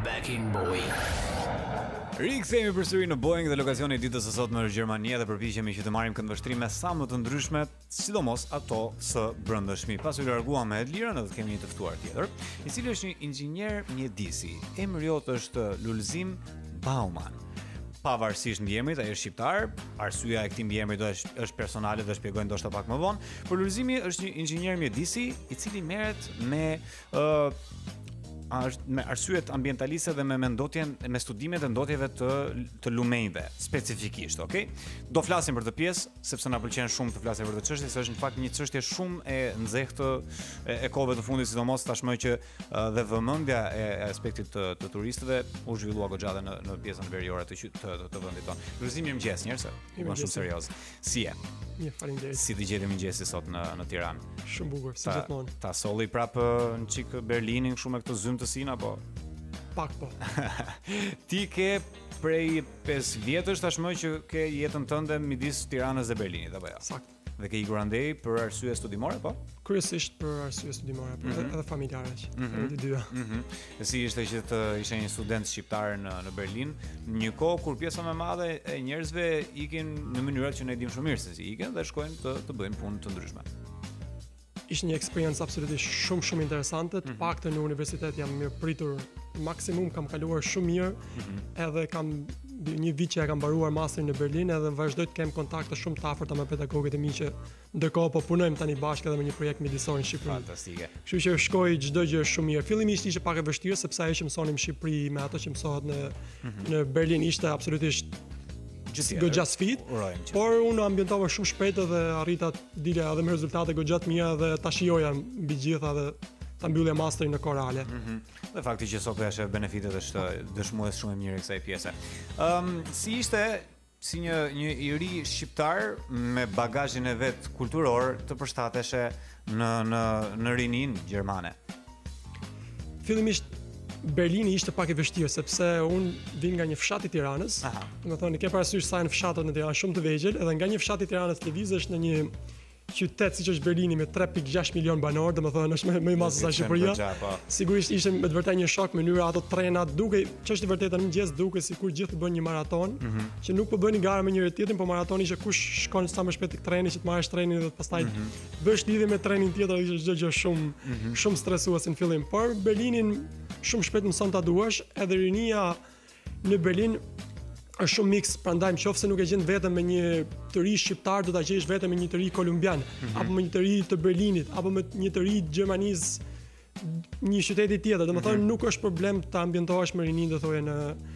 Back in Boeing. Rikthehemi përsëri në Boeing dhe lokasioni i ditës së sotme në Gjermani dhe përpiqemi që të marrim këndvështrime sa më të ndryshme, sidomos ato së brendshmi. Pasi u larguam me Edlirën, do të kemi një të ftuar tjetër, i cili është një inxhinier mjedisi. Emri jot është Lulzim Bauman. Pavarësisht mbiemrit, ai është shqiptar. Arsyeja e këtij mbiemri është personale dhe shpjegoj ndoshta pak më vonë. Por Lulzimi është një inxhinier mjedisi i cili merret me me arsyet ambientaliste dhe me me studimet e ndotjeve të lumenjve specifikisht, okay? Do flasim për këtë pjesë sepse na pëlqen shumë të flasim për këtë çështje, se është në fakt një çështje shumë e nxehtë e kohëve të fundit, sidomos tashmë që dhe vëmendja e aspektit të turistëve u zhvillua goxha në pjesën veriore të vendit tonë. Lulzim, mirëmëngjes njerëz. Jam shumë serioz. Si je? Mirë, faleminderit. Si të gjeti mëngjesi sot në Tiranë? Shumë bukur, si gjithmonë. Ta solli prapë në çik Berlinin kështu me këtë zymë të sin apo? Pak po. Ti ke prej 5 vjetësh tashmë që ke jetën tënde midis Tiranës dhe Berlinit apo jo? Sakt. Dhe ke ikur andej për arsye studimore, po? Kryesisht për arsye studimore, por edhe familjare që. Të dyja. Si ishte që të ishe një student shqiptar në Berlin, në një kohë kur pjesa më e madhe e njerëzve ikin në mënyrat që ne dim shumë mirë se si ikin dhe shkojnë të bëjnë punë të ndryshme. Ishte një eksperiencë absolutisht shumë interesante, të paktën në universitet jam mirë pritur, maksimum kam kaluar shumë mirë, edhe kam një vit që kam mbaruar masterin në Berlin edhe vazhdoj të kem kontakte shumë të afërta me pedagogët e mi që ndërkohë po punojmë tani bashkë edhe me një projekt mjedisor në Shqipëri. Fantastike. Kështu që shkoi çdo gjë shumë mirë. Fillimisht ishte pak e vështirë sepse ajo që mësonim në Shqipëri me ato që mësohet në Berlin ishte absolutisht goxha sfidë, por unë ambientova shumë shpejt dhe arrita të dilja edhe me rezultate goxha të mira dhe ta shijoja mbi gjitha dhe ta mbyllja masterin në kohë reale. Dhe fakti që sot është benefitet është dëshmues shumë e mirë e kësaj pjese. Si ishte si një i ri shqiptar me bagazhin e vet kulturor të përshtateshe në rinin gjermane? Fillimisht Berlini ishte pak i vështirë sepse unë vin nga një fshat i Tiranës. Domethënë ke parasysh sa janë fshatet në Tiranë shumë të vegjël, edhe nga një fshat i Tiranës lëvizesh në një qytet siç është Berlini me 3.6 milion banor, domethënë është më i madh se sa Shqipëria. Sigurisht ishte me të vërtetë një shok mënyra ato trenat, duke ç'është vërtetë në mëngjes duke sikur gjithë bën një maraton, që nuk po bëni gara me njëri tjetrin, po maratoni që kush shkon sa më shpejt tek treni që të marrësh trenin dhe pastaj bësh lidhje me trenin tjetër, ishte çdo gjë shumë stresuese në fillim, por Berlinin shumë shpejt mëson ta duash, edhe rinia në Berlin është shumë miks, prandaj nëse nuk e gjen veten me një të ri shqiptar, do ta gjesh veten me një të ri kolumbian, apo me një të ri të Berlinit, apo me një të ri të Gjermanisë, një qyteti tjetër. Domethënë nuk është problem të ambientohesh me rinin, do thoje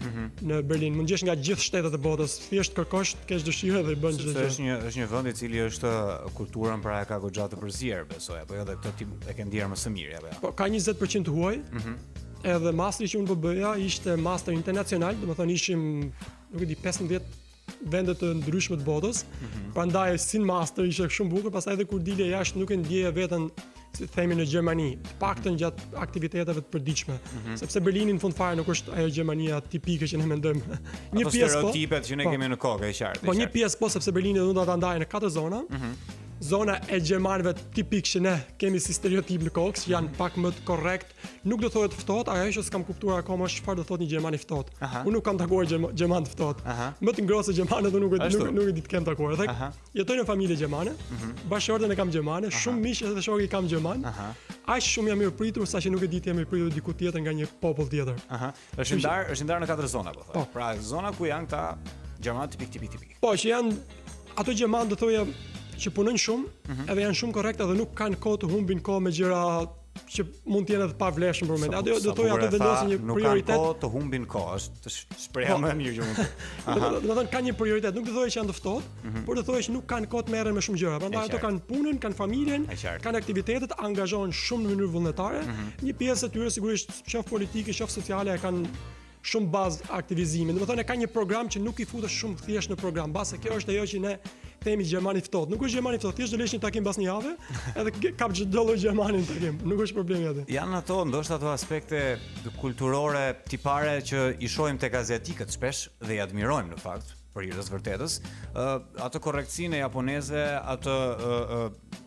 në Berlin. Mund gjesh nga gjithë shtetet e botës, thjesht kërkosh, të kesh dëshirë dhe i bën çdo gjë. Është një vend i cili është kulturën pra e ka goxha të përzier, besoj, apo jo, dhe këtë tip e ke ndier më së miri apo jo? Po ka 20% huaj. Edhe masteri që unë po bëja ishte master internacional, domethënë ishim, nuk e di, 15 vende të ndryshme të botës. Prandaj sin master ishte shumë bukur, pastaj edhe kur dilje jashtë nuk e ndjeje veten, si themi, në Gjermani, të paktën gjatë aktiviteteve të përditshme, sepse Berlini në fund fare nuk është ajo Gjermania tipike që ne mendojmë. Një pjesë stereotipet që ne kemi në kokë, e qartë. Po një pjesë po, sepse Berlini do ta ndajë në 4 zona. Zona e gjermanëve tipik që ne kemi si stereotip në kokë, që janë pak më të korrekt, nuk do thotë ftohtë, ajo që s'kam kuptuar akoma është çfarë do thotë një gjerman i ftohtë. Unë nuk kam takuar gjerman të ftohtë. Më të ngrohtë se gjermanët unë nuk e di të kem takuar. Dhe jetoj në familje gjermane, bashkëshorten e kam gjermane, shumë miq edhe shoqë i kam gjerman. Aq shumë jam mirë pritur saqë nuk e di të jam mirë pritur diku tjetër nga një popull tjetër. Është ndarë në 4 zona, po thonë. Pra zona ku janë këta gjermanë tipik. Po, që janë ato gjermanë do thoya që punojnë shumë, edhe janë shumë korrekt edhe nuk kanë kohë të humbin kohë me gjëra që mund të jenë edhe pa vlefshëm për moment. Ato do thoya ato vendosin një prioritet. Nuk kanë kohë të humbin kohë, është shpreha më e mirë që mund. Do të thonë kanë një prioritet, nuk do thoya që janë të ftohtë, por do thoya që nuk kanë kohë të merren me shumë gjëra. Prandaj ato kanë punën, kanë familjen, kanë aktivitetet, angazhohen shumë në mënyrë vullnetare. Një pjesë e tyre sigurisht qoftë politike, qoftë sociale kanë shumë bazë aktivizimi. Domethënë ka një program që nuk i futesh shumë thjesht në program. Base kjo është ajo që ne themi gjermani ftohtë. Nuk është gjermani ftohtë, thjesht do lesh një takim pas një jave, edhe kap çdo lloj gjermani në takim. Nuk është problemi aty. Janë ndoshta ato aspekte kulturore tipare që i shohim tek aziatikët shpesh dhe i admirojmë në fakt, për hir të vërtetës. Ato korrektësinë japoneze, atë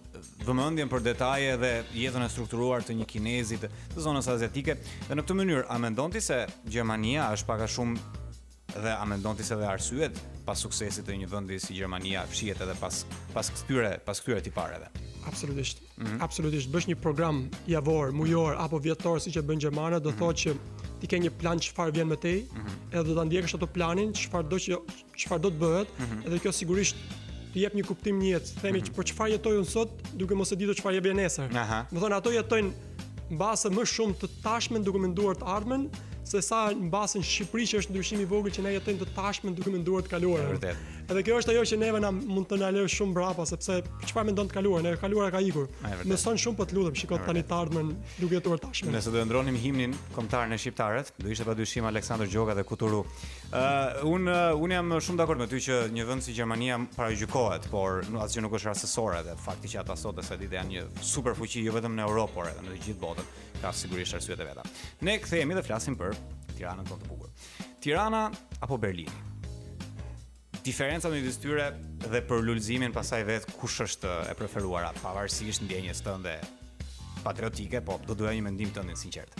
vëmendjen për detaje dhe jetën e strukturuar të një kinezi të zonës aziatike. Dhe në këtë mënyrë, a mendon ti se Gjermania është pak a shumë dhe a mendon ti se dhe arsyet pas suksesit të një vendi si Gjermania fshihet edhe pas këtyre tipareve? Absolutisht. Absolutisht. Bësh një program javor, mujor apo vjetor siç e bën Gjermanët, do thotë që ti ke një plan çfarë vjen më tej, edhe do ta ndjekësh ato planin, çfarë do të bëhet, edhe kjo sigurisht të jep një kuptim një jetë. Themi që për çfarë jetoj unë sot, duke mos e ditur çfarë jep nesër. Do thonë ato jetojnë mbase më shumë të tashmen duke menduar të ardhmen, se sa mbase në Shqipëri që është ndryshim i vogël që ne jetojmë të tashmen duke menduar të kaluarën. Vërtet. Edhe kjo është ajo që neve mund të na lë shumë brapa, sepse çfarë mendon të kaluarën, e kaluara ka ikur. Mëson shumë, po të lutem, shiko tani të ardhmen duke jetuar tashmen. Nëse do të ndronim himnin kombëtar në shqiptarët, do ishte padyshim Aleksandër Gjoka dhe Kuturu. Unë jam shumë dakord me ty që një vend si Gjermania paragjykohet, por asgjë nuk është rastësore dhe fakti që ata sot sa ditë janë një superfuqi jo vetëm në Europë, por edhe në të gjithë botën, ka sigurisht arsyet e veta. Ne kthehemi dhe flasim për Tiranën tonë të bukur. Tirana apo Berlini? Diferenca midis tyre dhe për lulëzimin pasaj vet kush është e preferuara, pavarësisht ndjenjes tënde patriotike, po do doja një mendim tënd sinqert.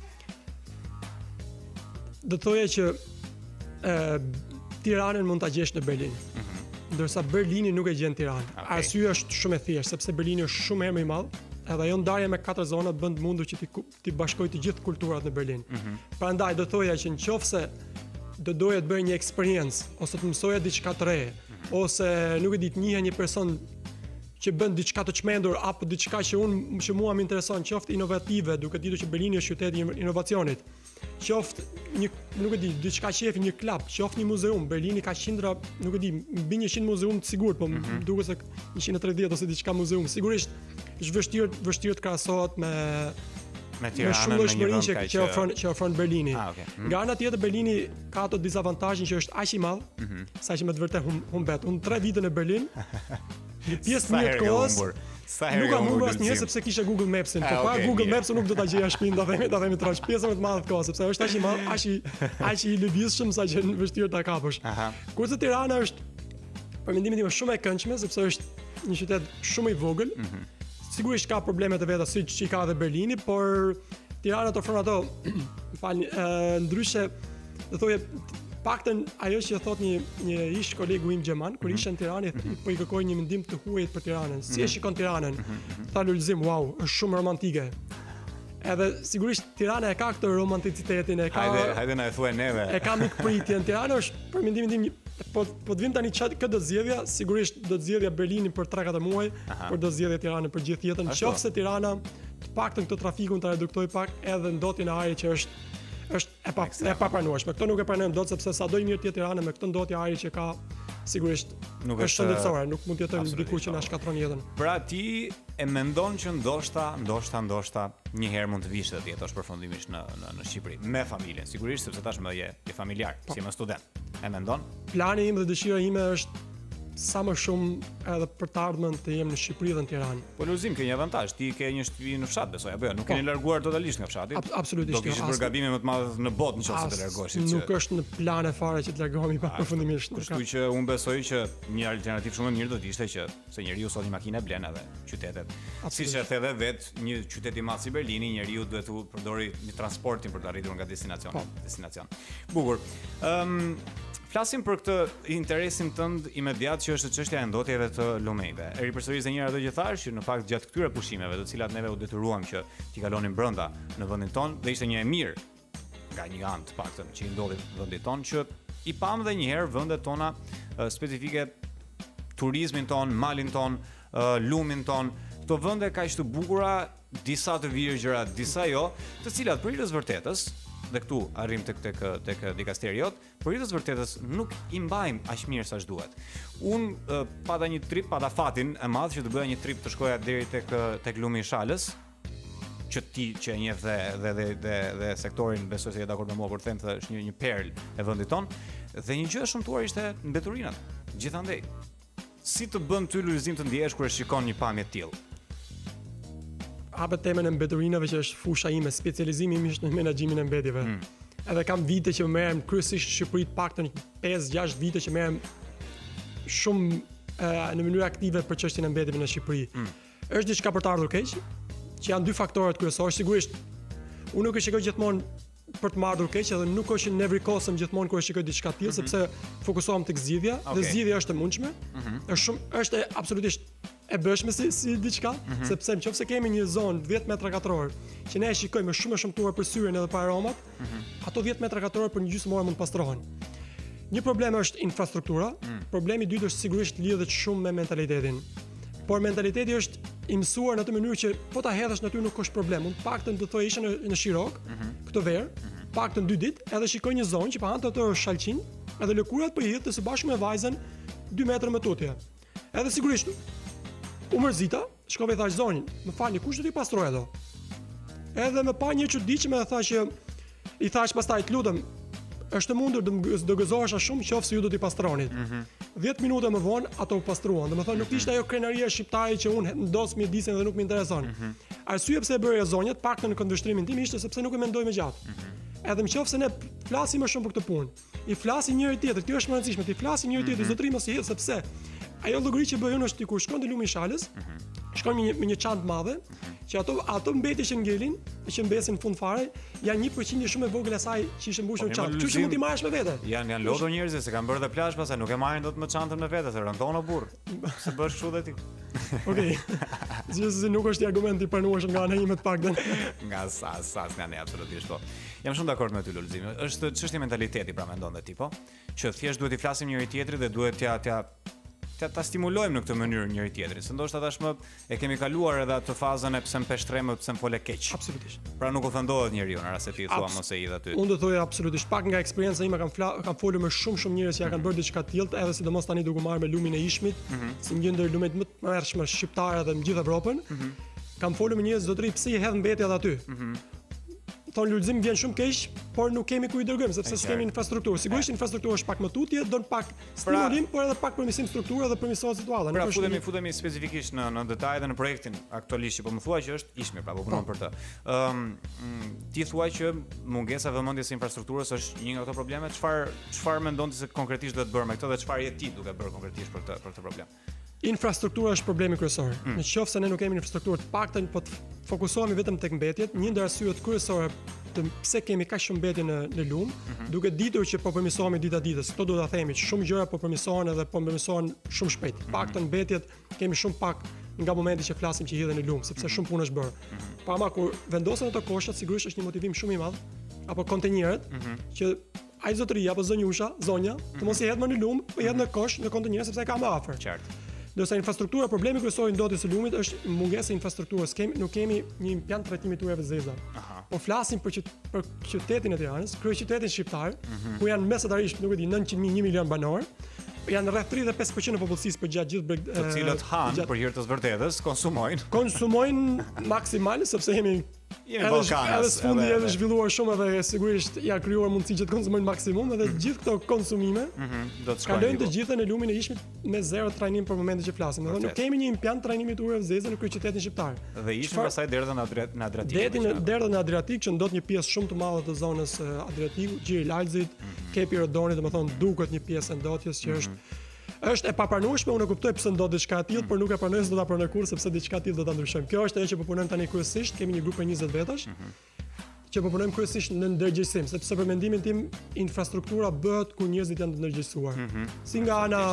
Do thoya që Tiranën mund ta gjesh në Berlin. Ndërsa Berlini nuk e gjen Tiranë. Okay. Arsyeja është shumë e thjeshtë, sepse Berlini është shumë herë më i madh, edhe ajo ndarje me 4 zona bën të mundur që ti bashkoj të gjithë kulturat në Berlin. Prandaj do thoya që nëse do doja të bëj një eksperiencë ose të mësoja diçka të re, ose nuk e di të njiha një person që bën diçka të çmendur apo diçka që mua më intereson, qoftë inovative, duke ditur që Berlini është qyteti i inovacionit. Qoftë nuk e di, diçka që një klub, qoftë një muzeum. Berlini ka qindra, nuk e di, mbi 100 muzeum të sigurt, po duket se 130 ose diçka muzeum. Sigurisht është vështirë të krahasohet me Tiranën në një vend që ofron Berlini. Okay. Nga ana tjetër Berlini ka ato dizavantazhin që është aq i madh, sa që me të vërtetë humbet. Unë 3 vite në Berlin, një pjesë mirë të kohës. Nuk kam humbur asnjëherë sepse kisha Google Mapsin. Po pa Google Maps nuk do ta gjeja shtëpinë, do themi trosh pjesën më të madhe të kohës, sepse është aq i madh, aq i lëvizshëm sa që vështirë ta kapësh. Kurse Tirana është për mendimin tim shumë e këndshme, sepse është një qytet shumë i vogël. Sigurisht ka probleme të veta siç i ka edhe Berlini, por Tirana të ofron ato, ndryshe, do thojë paktën ajo që thot një ish kolegu im gjerman, kur isha në Tiranë, po i kërkoi një mendim të huajt për Tiranën. Si e shikon Tiranën? Tha lulëzim, wow, është shumë romantike. Edhe sigurisht Tirana e ka këtë romanticitetin, e ka. Hajde na e thuaj neve. E ka mikpritjen. Tirana është për mendimin tim po të vim tani këtë do zgjedhja, sigurisht do të zgjedhja Berlinin për 3-4 muaj, por do zgjedhja Tiranën për gjithë jetën. Nëse Tirana të paktën këtë trafikun ta reduktoj pak edhe ndotjen e ajrit që është e papranueshme. Këto nuk e pranojmë dot sepse sado i mirë të Tirana me këtë ndotje ajri që ka, sigurisht nuk është shëndetësore, nuk mund të jetojmë diku që na shkatron jetën. Pra ti e mendon që ndoshta një herë mund të vish të jetosh përfundimisht në Shqipëri me familjen, sigurisht sepse tashmë je familjar, si më student. E mendon? Plani im dhe dëshira ime është sa më shumë edhe për të ardhmen të jem në Shqipëri dhe në Tiranë. Po lulëzim ke një avantazh, ti ke një shtëpi në fshat, besoj apo jo, nuk keni larguar totalisht nga fshati. Absolutisht. Do kishit bërë gabime më të madh në botë nëse të largohesh. Nuk është në plane fare që të largohemi pa përfundimisht. Kështu që unë besoj që një alternativë shumë e mirë do të ishte që se njeriu sot një makinë blen edhe qytetet. Siç e the edhe vet, një qytet i madh si Berlini, njeriu duhet të përdori një transportin për të arritur nga destinacion. Bukur. Flasim për këtë interesin tënd imediat që është çështja e ndotjeve të lumejve. E ripërsëris edhe një herë ato që thash, që në fakt gjatë këtyre pushimeve, të cilat neve u detyruam që t'i kalonim brenda në vendin tonë, dhe ishte një e mirë nga një anë të paktën që i ndodhi vendit tonë, që i pam dhe një herë vendet tona specifike, turizmin ton, malin ton, lumin ton, këto vende kaq të bukura, disa të virgjëra, disa jo, të cilat për hir të vërtetës, dhe këtu arrim tek dikasteriot, por i të vërtetës nuk i mbajmë aq mirë sa duhet. Unë pata fatin e madh që të bëja një trip të shkoja deri tek lumi i Shalës, që ti që e njeh dhe sektorin besoj se je dakord me mua kur them se është një perl e vendit ton, dhe një gjë e shëmtuar ishte mbeturinat. Gjithandej, si të bën ty lulëzim të ndjehesh kur e shikon një pamje të tillë? Hapet temën e mbeturinave që është fusha ime, specializimi im është në menaxhimin e mbetjeve. Edhe kam vite që merrem kryesisht në Shqipëri, paktën 5-6 vite që merrem shumë në mënyrë aktive për çështjen e mbetjeve në Shqipëri. është diçka për të ardhur keq, që janë dy faktorët kryesorë. Sigurisht, unë nuk e shikoj gjithmonë për të marrë keq, edhe nuk është në every cosm gjithmonë kur e shikoj diçka të tillë, sepse fokusohem tek zgjidhja, dhe zgjidhja është e mundshme. Është absolutisht e bëshme si diçka, sepse nëse kemi një zonë 10 metra katror që ne e shikojmë me shumë shumtuar për syrin edhe për aromat, ato 10 metra katror për një gjysmë ore mund të pastrohen. Një problem është infrastruktura, problemi i dytë është sigurisht lidhet shumë me mentalitetin. Por mentaliteti është i mësuar në atë mënyrë që po ta hedhësh në ty nuk është problem. Unë paktën të thoj isha në Shirok, këtë verë, paktën 2 ditë, edhe shikoj një zonë që pa anë të shalqin, edhe lëkurat po i hidhte së bashku me vajzën 2 metra më tutje. Edhe sigurisht u mërzita, shkova i thash zonin, më falni, kush do t'i pastroj ato? Edhe më pa një çuditshme dhe thash që i thash pastaj të lutem, është e mundur do gëzohesha shumë qoftë ju do t'i pastronit. 10 minuta më vonë ato u pastruan. Domethënë nuk ishte ajo krenaria shqiptare që unë ndos mjedisin dhe nuk më intereson. Arsye pse e bëra zonjat, paktën në këndvështrimin tim ishte sepse nuk e mendoj më gjatë. Edhe nëse ne flasim më shumë për këtë punë, i flasim njëri tjetrit, kjo është më e rëndësishme, ti flasim njëri tjetrit, zotëri mos i hedh sepse ajo llogari që bëjnë është kur shkon te lumi i Shalës, shkon me një çantë madhe, që ato mbeti që ngelin, që mbesin në fund fare, janë 1% shumë e vogël asaj që ishte mbushur në çantë. Kështu që mund t'i marrësh me vete. Janë lodhur njerëz se kanë bërë dhe plazh, pastaj nuk e marrin dot me çantën me vete, se rëndon o burr. Se bësh kështu dhe ti. Okej. Zgjidhja nuk është argument i pranueshëm nga ana ime të paktën. Nga sa ne absolutisht po. Jam shumë dakord me ty Lulzim. Është çështje mentaliteti pra mendon dhe ti po, që thjesht duhet i flasim njëri tjetrit dhe duhet ta stimulojmë në këtë mënyrë njëri tjetrin. Se ndoshta tashmë e kemi kaluar edhe atë fazën e pse më peshtrem, pse më fole keq. Absolutisht. Pra nuk ofendohet njeriu në rast se ti thua mos e idh aty. Unë do thoj absolutisht, pak nga eksperjenca ime kam folur me shumë njerëz që kanë bërë diçka të tillë, edhe sidomos tani duke marrë me lumin e Ishmit, si një ndër lumet më të mëshirshme shqiptare edhe në gjithë Evropën. Kam folur me njerëz zotëri pse i hedh mbetjet aty. Thonë Lulzim vjen shumë keq, por nuk kemi ku i dërgojmë sepse s'kemi infrastrukturë. Sigurisht infrastruktura është pak më tutje, don pak stimulim, por edhe pak përmirësim strukture dhe përmirësohet situata. Pra futemi specifikisht në detaj dhe në projektin aktualisht që po më thua që është Ishmi, pra po punon për të. Ti thua që mungesa e vëmendjes së infrastrukturës është një nga ato probleme. Çfarë mendon ti se konkretisht duhet bërë me këtë dhe çfarë je ti duke bërë konkretisht për këtë problem? Infrastruktura është problemi kryesor. Nëse ne nuk kemi infrastrukturë të paktën, po të fokusohemi vetëm tek mbetjet, një ndër arsyet kryesore të pse kemi kaq shumë mbetje në lum, duke ditur që po përmirësohemi ditë ditës. Kto duhet ta themi, që shumë gjëra po përmirësohen edhe po përmirësohen shumë shpejt. Paktën mbetjet kemi shumë pak nga momenti që flasim që hidhen në lum, sepse shumë punë është bërë. Pama kur vendosen ato koshat, sigurisht është një motivim shumë i madh, apo kontenierët, që ai zotëria apo zonjusha, zonja, të mos i hedh më në lum, po i hedh në kosh, në kontenierë sepse ka më afër. Qartë. Ndërsa infrastruktura, problemi kryesor i ndodhjes së lumit është mungesa e infrastrukturës. Nuk kemi një impiant trajtimi të ujëve zeza. Po flasim për qytetin e Tiranës, kryeqytetin shqiptar, ku janë mesatarisht, nuk e di, 900.000, 1 milion banor. Janë rreth 35% e popullsisë përgjatë gjithë të cilët han për hir të vërtetës, konsumojnë maksimal sepse jemi Ballkanas. Edhe sfundi edhe zhvilluar shumë edhe sigurisht ja krijuar mundësi që të konsumojnë maksimum edhe gjithë këto konsumime do të kalojnë të gjitha në lumin e Ishmit me zero trajnim për momentin që flasim. Edhe nuk kemi një impiant trajnimi të ujëve zeza në kryeqytetin shqiptar. Dhe Ishmi pastaj derdhën në Adriatik. Derdhën në Adriatik që ndot një pjesë shumë të madhe të zonës Adriatiku, Gjiri Lalzit, Kepi Rodonit, domethënë duket një pjesë e ndotjes që është e papranueshme, unë e kuptoj pse ndodh diçka e tillë, por nuk e pranoj se do ta pranoj kurrë sepse diçka e tillë do ta ndryshojmë. Kjo është ajo që po punojmë tani kryesisht, kemi një grup për 20 vetash që po punojmë kryesisht në ndërgjegjësim, sepse për mendimin tim infrastruktura bëhet kur njerëzit janë të ndërgjegjësuar. Si nga ana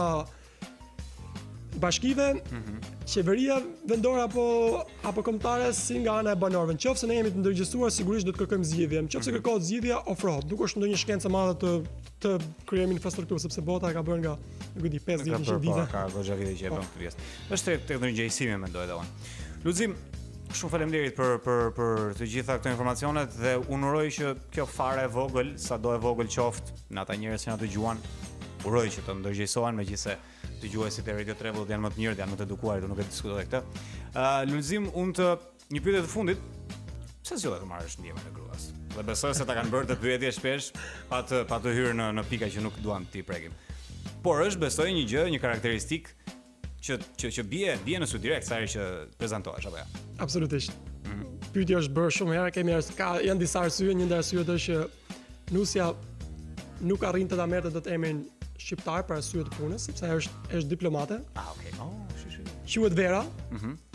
bashkive, qeveria vendore apo kombëtare, si nga ana e banorëve. Nëse ne jemi të ndërgjegjësuar, sigurisht do të kërkojmë zgjidhje. Nëse kërkohet zgjidhja, ofrohet. Nuk është ndonjë shkencë e madhe të krijojmë infrastrukturë, sepse bota ka bërë nga, nuk e di, 50 vite. Ka goxha vite që e bën këtë pjesë. Është teknologjisimi mendoj edhe unë. Lulzim, shumë faleminderit për të gjitha këto informacionet dhe unë uroj që kjo fare e vogël, sado e vogël qoftë në ata njerëz që na dëgjuan, uroj që të ndërgjegjësohen megjithëse dëgjuesit e Radio Travel janë më të mirë, janë më të edukuar, do nuk e diskutoj këtë. Lulzim, një pyetje të fundit, pse zgjohet të marrësh ndjenjën e gruas? Dhe besoj se ta kanë bërë të pyetje shpesh pa të hyrë në pika që nuk duan ti prekim. Por është besoj një gjë, një karakteristikë që bie në sy direkt sa herë që prezantohesh apo jo. Absolutisht. Pyetja është bërë shumë herë, janë disa arsye, një ndër arsyet është që Nusja nuk arrin të ta merrte dot emrin shqiptar për arsye të punës, sepse ajo është diplomate. Okay. Quhet Vera.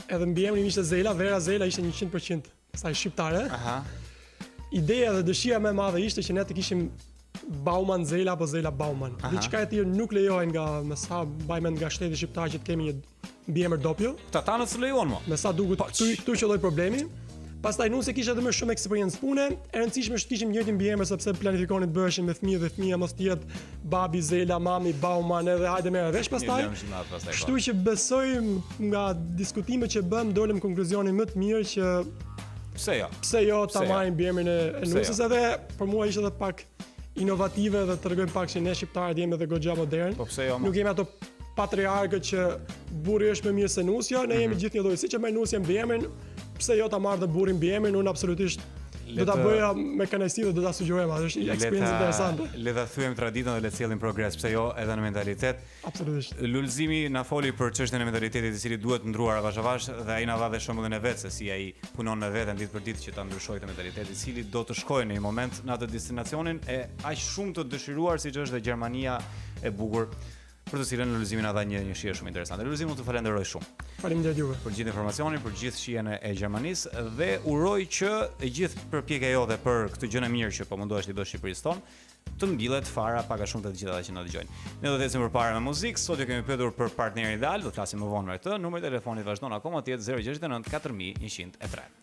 edhe mbiemri ishte Zela, Vera Zela ishte 100% saj shqiptare. Aha. Ideja dhe dëshira më e madhe ishte që ne të kishim Bauman Zela apo Zela Bauman. Diçka e tillë nuk lejohen me sa mbajmë nga shteti shqiptar që të kemi një mbiemër doppio. Tatanët s'u lejon mo. Me sa duket këtu qelloi problemi. Pastaj nuse kishte edhe më shumë eksperiencë pune, e rëndësishme është të kishim njëjtin mbiemër sepse planifikonin të bëheshin me fëmijë dhe fëmia mos të jetë babi Zela, mami Bauman edhe hajde merr vesh pastaj. Kështu që besoj nga diskutimet që bëm dolëm konkluzionin më të mirë që pse jo ta marrim mbiemrin e nusës edhe për mua ishte edhe pak inovative dhe tregojmë pak se ne shqiptarët jemi edhe goxha modern. Po pse jo? Nuk jemi ato patriarkët që burri është më mirë se nusja, ne jemi gjithë një lloj, siç e merr nusja mbiemrin, pse jo ta marr dhe burrin mbiemrin, unë absolutisht do ta bëja me kënaqësi dhe do ta sugjeroj, është një eksperiencë interesante. Le ta thyejmë traditën dhe le të sjellim progres, pse jo edhe në mentalitet. Absolutisht. Lulëzimi na foli për çështjen e mentalitetit i cili duhet ndruar avash avash dhe ai na dha dhe shembullin e vet se si ai punon me veten ditë për ditë që ta ndryshojë këtë mentalitet i cili do të shkojë në një moment në atë destinacionin e aq shumë të dëshiruar siç është dhe Gjermania e bukur. Për të cilën Lulëzimi na dha një shije shumë interesante. Lulëzimi, unë të falenderoj shumë. Faleminderit juve për gjithë informacionin, për gjithë shijen e Gjermanisë dhe uroj që e gjithë përpjekja jote për këtë gjë e mirë që po mundohesh të bësh Shqipërisë tonë të mbyllet fara pak a shumë të gjithë ata që na dëgjojnë. Ne do të ecim përpara me muzikë. Sot ju kemi pyetur për partnerin ideal, do të flasim më vonë me këtë. Numri i telefonit vazhdon akoma të jetë 069 4103.